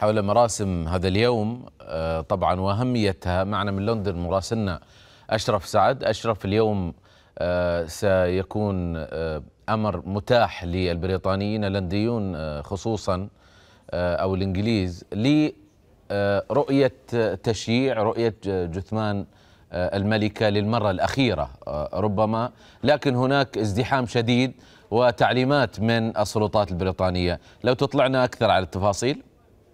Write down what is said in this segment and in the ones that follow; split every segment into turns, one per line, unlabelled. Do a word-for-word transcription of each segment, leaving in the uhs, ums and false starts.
حول مراسم هذا اليوم طبعا وأهميتها. معنا من لندن مراسلنا أشرف سعد. أشرف، اليوم سيكون أمر متاح للبريطانيين اللنديون خصوصا أو الإنجليز لرؤية تشييع رؤية جثمان الملكة للمرة الأخيرة ربما، لكن هناك ازدحام شديد وتعليمات من السلطات البريطانية. لو تطلعنا أكثر على التفاصيل.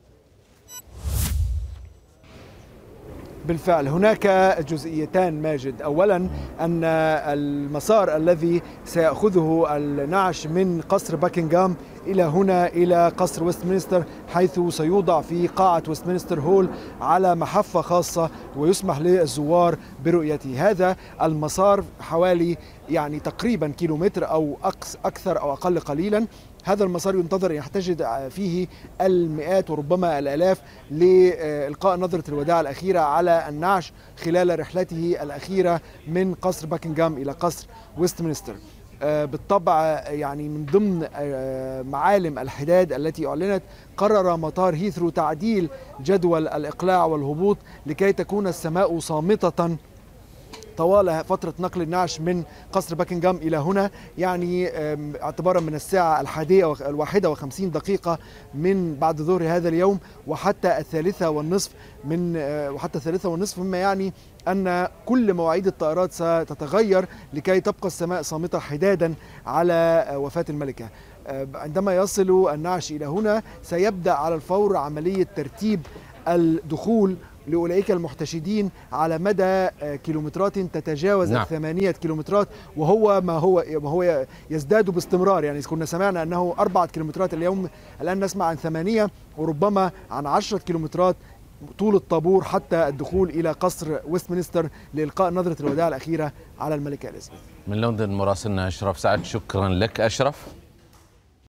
بالفعل هناك جزئيتان ماجد. أولا أن المسار الذي سيأخذه النعش من قصر باكنغهام إلى هنا إلى قصر ويستمنستر، حيث سيوضع في قاعة ويستمنستر هول على محفة خاصة ويسمح للزوار برؤيته. هذا المسار حوالي يعني تقريبا كيلومتر أو أكثر أو أقل قليلا. هذا المسار ينتظر أن يحتشد فيه المئات وربما الآلاف لإلقاء نظرة الوداع الأخيرة على النعش خلال رحلته الأخيرة من قصر باكنغهام إلى قصر ويستمنستر. بالطبع يعني من ضمن معالم الحداد التي أعلنت، قرر مطار هيثرو تعديل جدول الإقلاع والهبوط لكي تكون السماء صامتة طوال فترة نقل النعش من قصر باكنغهام إلى هنا، يعني اعتبارا من الساعة الحادية الواحدة وخمسين دقيقة من بعد ظهر هذا اليوم وحتى الثالثة والنصف من وحتى الثالثة والنصف، مما يعني أن كل مواعيد الطائرات ستتغير لكي تبقى السماء صامتة حدادا على وفاة الملكة. عندما يصل النعش إلى هنا سيبدأ على الفور عملية ترتيب الدخول لأولئك المحتشدين على مدى كيلومترات تتجاوز نعم. ثمانية كيلومترات، وهو ما هو ما هو يزداد باستمرار. يعني كنا سمعنا أنه أربعة كيلومترات اليوم، الآن نسمع عن ثمانية وربما عن عشرة كيلومترات طول الطابور حتى الدخول إلى قصر ويستمنستر لإلقاء نظرة الوداع الأخيرة على الملكة إليزابيث.
من لندن مراسلنا أشرف سعد، شكرا لك أشرف.